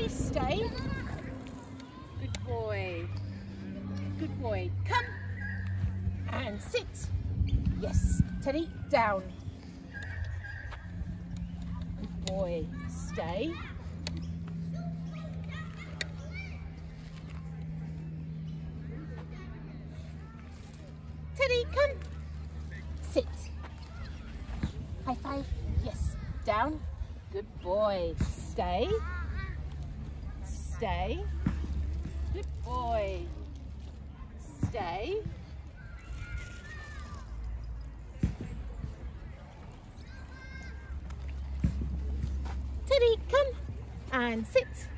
boy, stay. Good boy. Good boy, come. And sit. Yes, Teddy, down. Good boy, stay. Teddy, come. Sit. High five. Yes, down. Good boy, stay. Stay. Good boy. Stay. Teddy, come and sit.